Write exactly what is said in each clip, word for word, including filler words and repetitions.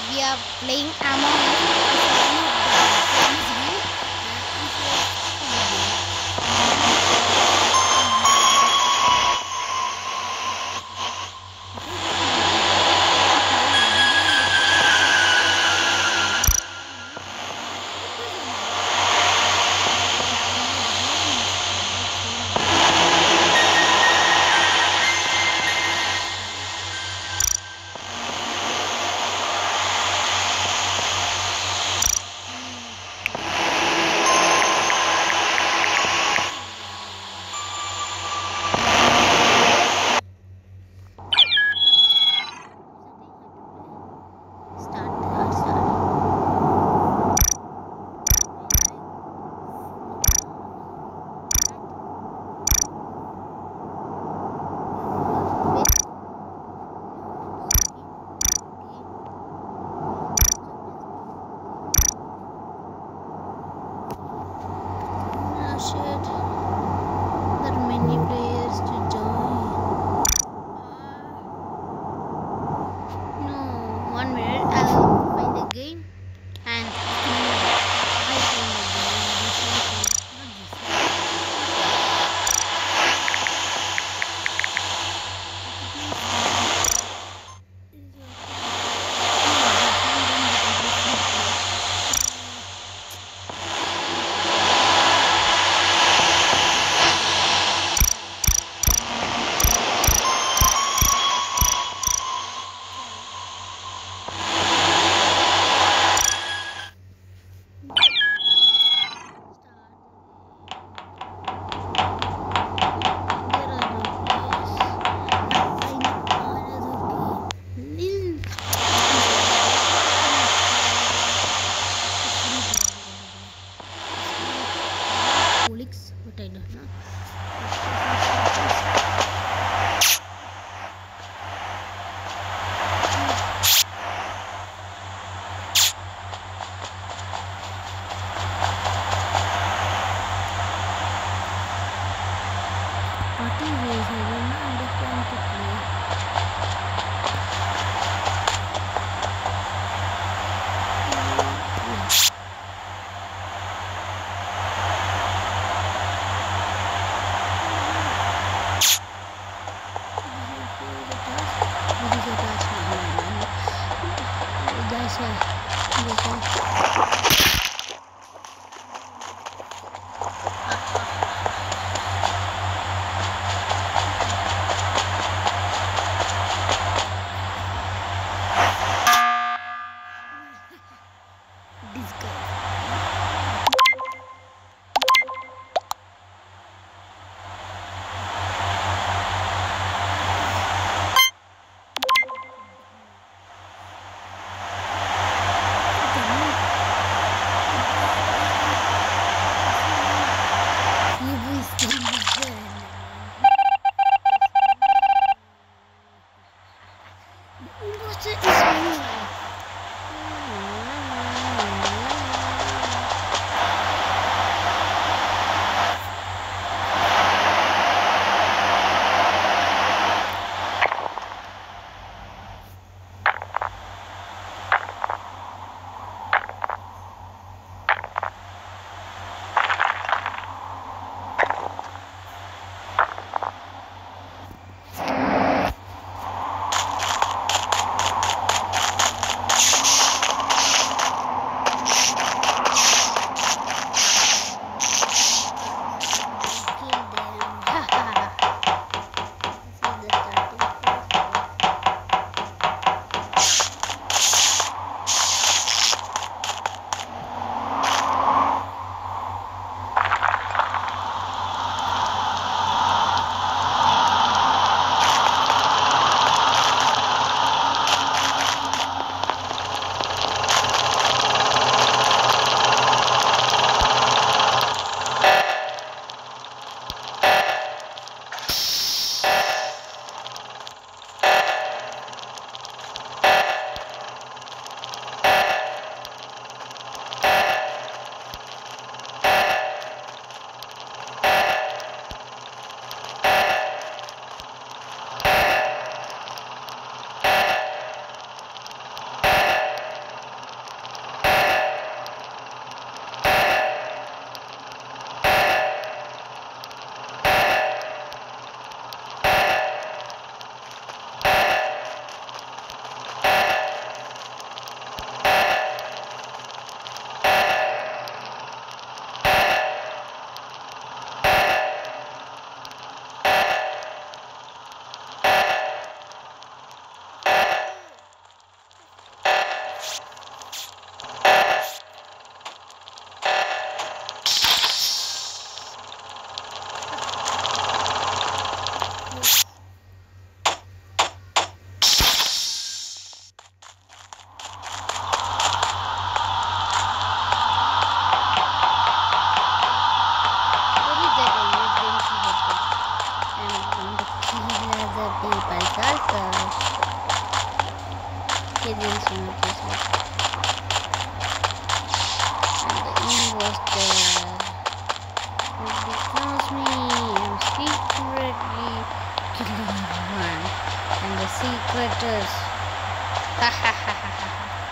we are playing Among Us. It's one of the famous game. Uh, if start, uh, start. Oh shit, there are many players to join. No, one minute, I'll find the game and I find the game. This one, not Olix, but I don't know. What is this? I don't understand to play. That's this guy. What is me? Agents in my case. And the end was the because me I'm secretly killing everyone. And the secret is ha ha ha ha ha.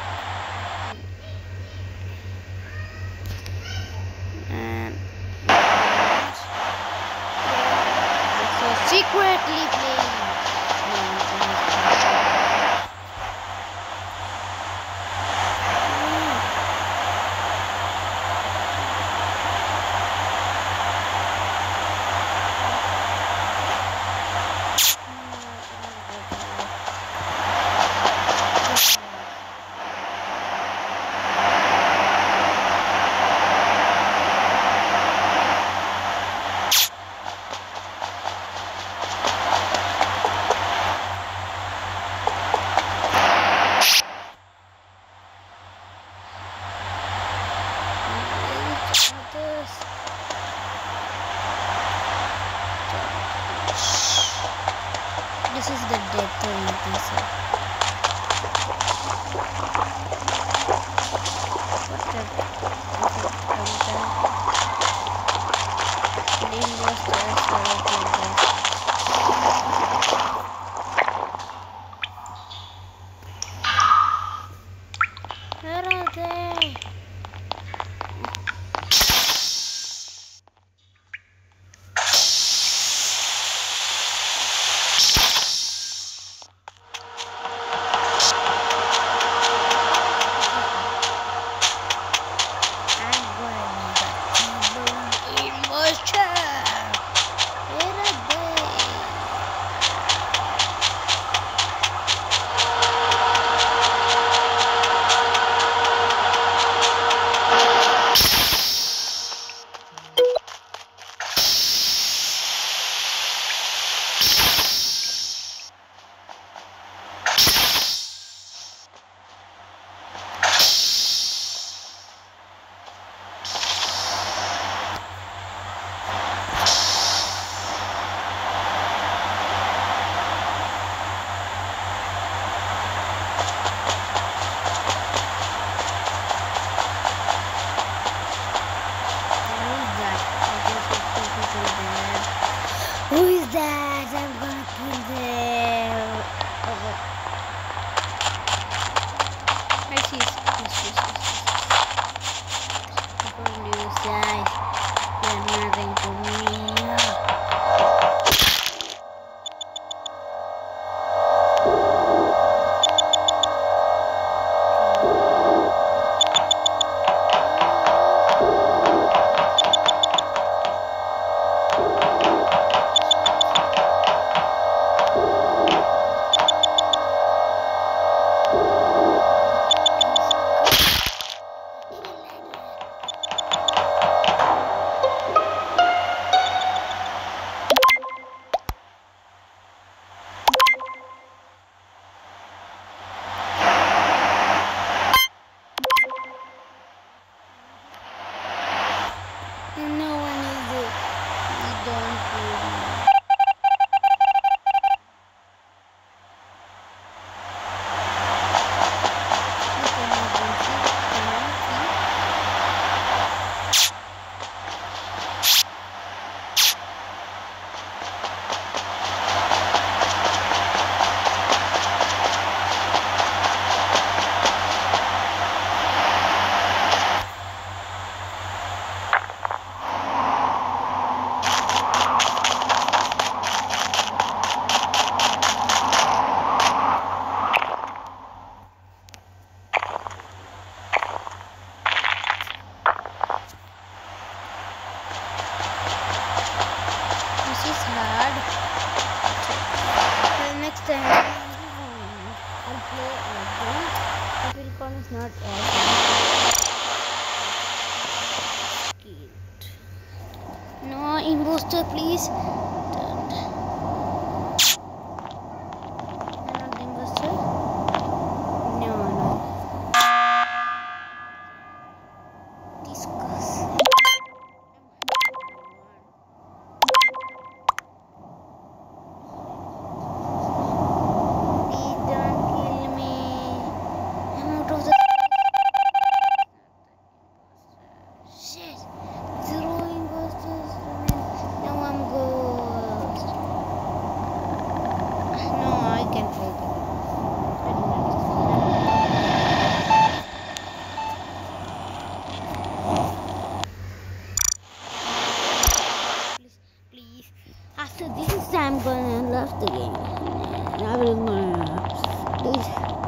And so secretly playing. This is the death or anything, sir. What the? Name was the Where are they? Who is that? I'm gonna kill them. Oh, I see. Yes, yes, yes, yes. From you side, you're nothing to me. No one is there. We don't really. This is hard. The next time I'll play again. The Pilcon is not as skilled. No imposter, please. Not imposter. No, no. Discuss. Please don't kill me. guys.